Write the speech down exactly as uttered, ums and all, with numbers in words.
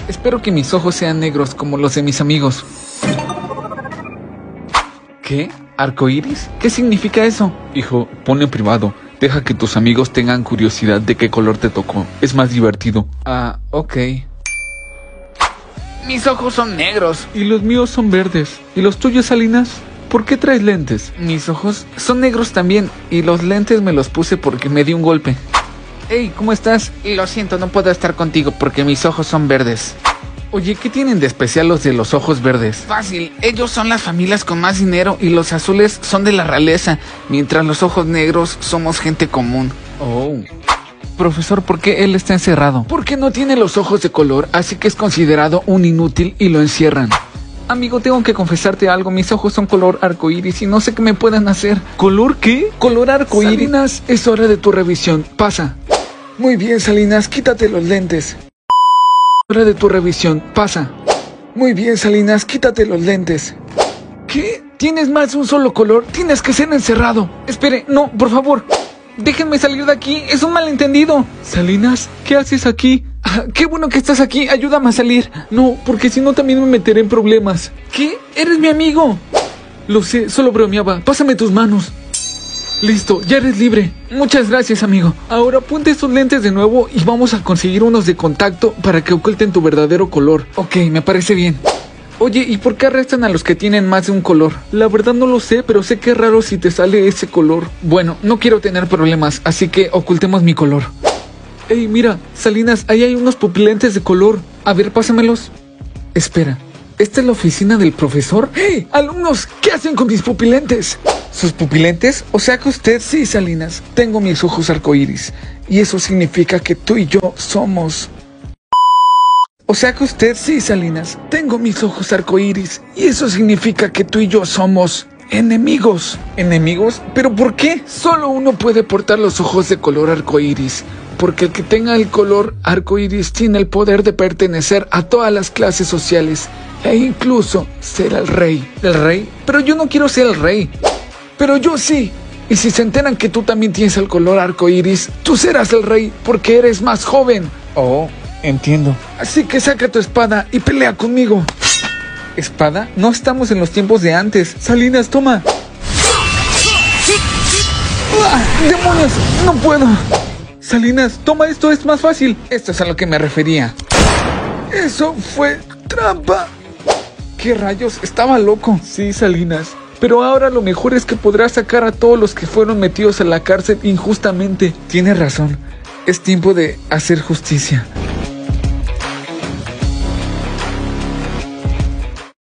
Espero que mis ojos sean negros como los de mis amigos. ¿Qué? ¿Arcoíris? ¿Qué significa eso? Hijo, ponle en privado. Deja que tus amigos tengan curiosidad de qué color te tocó. Es más divertido. Ah, ok. Mis ojos son negros. Y los míos son verdes. ¿Y los tuyos, Salinas? ¿Por qué traes lentes? Mis ojos son negros también. Y los lentes me los puse porque me di un golpe. Hey, ¿cómo estás? Lo siento, no puedo estar contigo porque mis ojos son verdes. Oye, ¿qué tienen de especial los de los ojos verdes? Fácil, ellos son las familias con más dinero y los azules son de la realeza, mientras los ojos negros somos gente común. Oh. Profesor, ¿por qué él está encerrado? Porque no tiene los ojos de color, así que es considerado un inútil y lo encierran. Amigo, tengo que confesarte algo, mis ojos son color arcoíris y no sé qué me puedan hacer. ¿Color qué? Color arcoíris. Salinas, es hora de tu revisión, pasa. Muy bien, Salinas, quítate los lentes. Hora de tu revisión, pasa. Muy bien, Salinas, quítate los lentes. ¿Qué? ¿Tienes más de un solo color? Tienes que ser encerrado. Espere, no, por favor. Déjenme salir de aquí, es un malentendido. Salinas, ¿qué haces aquí? Ah, qué bueno que estás aquí, ayúdame a salir. No, porque si no también me meteré en problemas. ¿Qué? ¿Eres mi amigo? Lo sé, solo bromeaba. Pásame tus manos. Listo, ya eres libre. Muchas gracias, amigo. Ahora ponte estos lentes de nuevo y vamos a conseguir unos de contacto para que oculten tu verdadero color. Ok, me parece bien. Oye, ¿y por qué arrestan a los que tienen más de un color? La verdad no lo sé, pero sé que es raro si te sale ese color. Bueno, no quiero tener problemas, así que ocultemos mi color. Ey, mira, Salinas, ahí hay unos pupilentes de color. A ver, pásamelos. Espera, ¿esta es la oficina del profesor? ¡Hey, alumnos! ¿Qué hacen con mis pupilentes? ¿Sus pupilentes? O sea que usted... Sí, Salinas, tengo mis ojos arcoíris. Y eso significa que tú y yo somos... O sea que usted... Sí, Salinas, tengo mis ojos arcoíris. Y eso significa que tú y yo somos... enemigos. ¿Enemigos? ¿Pero por qué? Solo uno puede portar los ojos de color arcoíris. Porque el que tenga el color arcoíris tiene el poder de pertenecer a todas las clases sociales. E incluso ser el rey. ¿El rey? Pero yo no quiero ser el rey. Pero yo sí. Y si se enteran que tú también tienes el color arcoíris, tú serás el rey porque eres más joven. Oh, entiendo. Así que saca tu espada y pelea conmigo. ¿Espada? No estamos en los tiempos de antes. Salinas, toma. ¡Ah! ¡Demonios! ¡No puedo! Salinas, toma esto, es más fácil. Esto es a lo que me refería. Eso fue trampa. ¿Qué rayos? Estaba loco. Sí, Salinas. Pero ahora lo mejor es que podrás sacar a todos los que fueron metidos a la cárcel injustamente. Tienes razón. Es tiempo de hacer justicia.